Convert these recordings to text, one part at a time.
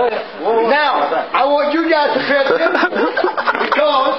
Now, I want you guys to pay attention because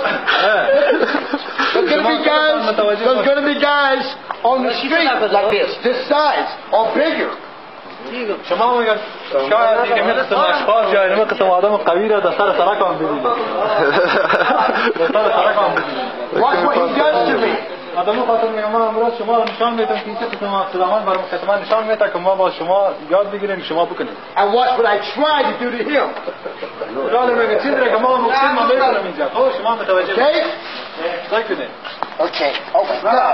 there's going to be guys on the street like this size or bigger. شما میگن شاید دیگه مثل اشخاص یا اینه قسم آدم قوی را در سر سرکم ببینید. در سر سرکم ببینید. Watch what he does to me. آدمو خاطر میگم من امروز شما رو نشان میدم که این قسم خداوند برام خدمت نشان میده که ما با شما یاد بگیریم شما بکنید. And watch what I try to do to him. خدا میگه چیزی که ما مقصد ما میکنیم اینجا. خب شما متوجه بشید. بکنید. Okay. Oh my God.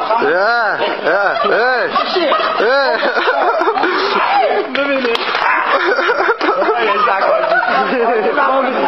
ببینید.